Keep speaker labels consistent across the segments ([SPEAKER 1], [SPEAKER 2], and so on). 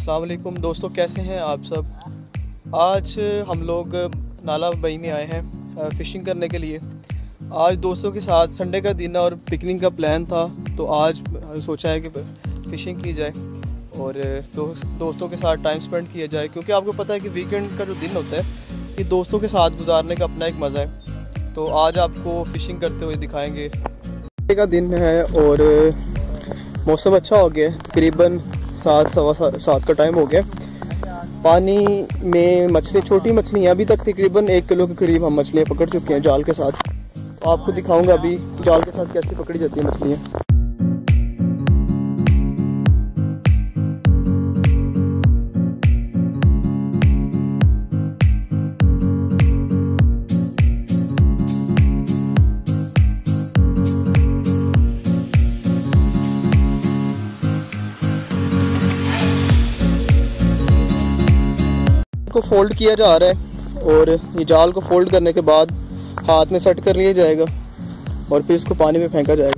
[SPEAKER 1] अस्सलाम वालेकुम दोस्तों, कैसे हैं आप सब। आज हम लोग नाला बई में आए हैं फ़िशिंग करने के लिए। आज दोस्तों के साथ संडे का दिन और पिकनिक का प्लान था, तो आज सोचा है कि फ़िशिंग की जाए और दोस्तों के साथ टाइम स्पेंड किया जाए, क्योंकि आपको पता है कि वीकेंड का जो दिन होता है ये दोस्तों के साथ गुजारने का अपना एक मज़ा है। तो आज आपको फ़िशिंग करते हुए दिखाएंगे। संडे का दिन है और मौसम अच्छा हो गया, तकरीबन 7-7 का टाइम हो गया। पानी में मछली, छोटी मछलियाँ अभी तक तकरीबन 1 किलो के करीब हम मछलियाँ पकड़ चुके हैं जाल के साथ। तो आपको दिखाऊंगा अभी जाल के साथ कैसे पकड़ी जाती है मछलियाँ। को फोल्ड किया जा रहा है और ये जाल को फोल्ड करने के बाद हाथ में सेट कर लिया जाएगा और फिर इसको पानी में फेंका जाएगा।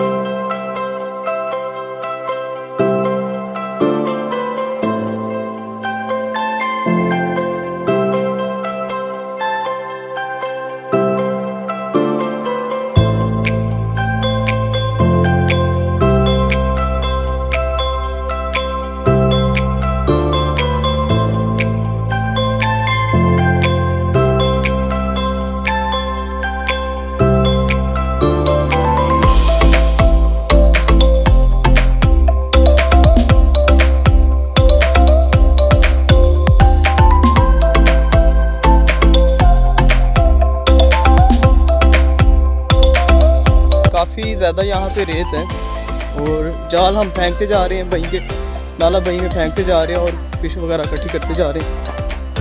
[SPEAKER 1] काफ़ी ज़्यादा यहाँ पे रेत है और जाल हम फेंकते जा रहे हैं, बही के नाला बही में फेंकते जा रहे हैं और फिश वगैरह इकट्ठी करते जा रहे हैं।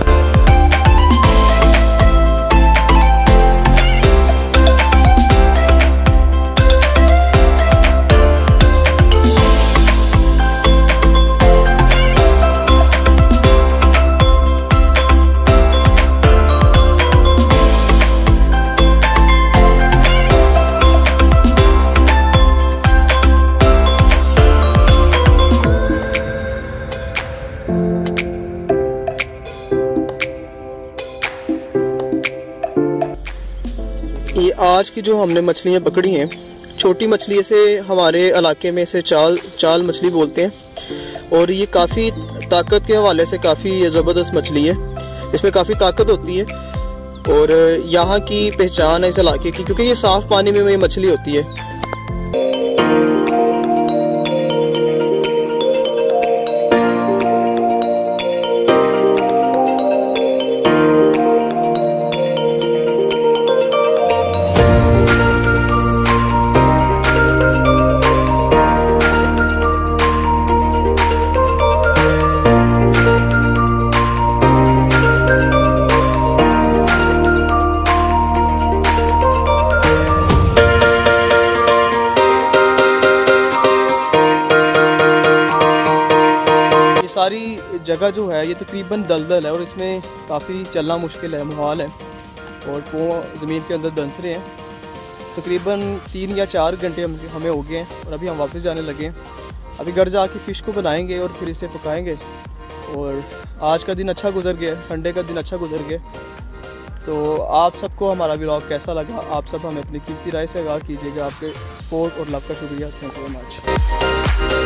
[SPEAKER 1] ये आज की जो हमने मछलियाँ पकड़ी हैं, छोटी मछली से हमारे इलाके में इसे चाल मछली बोलते हैं और ये काफ़ी ताकत के हवाले से काफ़ी ज़बरदस्त मछली है। इसमें काफ़ी ताकत होती है और यहाँ की पहचान है इस इलाके की, क्योंकि ये साफ़ पानी में ये मछली होती है। सारी जगह जो है ये तकरीबन दलदल है और इसमें काफ़ी चलना मुश्किल है, मुहाल है और पाँव ज़मीन के अंदर दंस रहे हैं। तकरीबन 3 या 4 घंटे हमें हो गए हैं और अभी हम वापस जाने लगे हैं। अभी घर जाके फ़िश को बनाएंगे और फिर इसे पकाएंगे। और आज का दिन अच्छा गुजर गया, संडे का दिन अच्छा गुजर गया। तो आप सबको हमारा व्लॉग कैसा लगा, आप सब हमें अपनी कीमती राय से आगाह कीजिएगा। आपके सपोर्ट और लव का शुक्रिया। Thank you very much.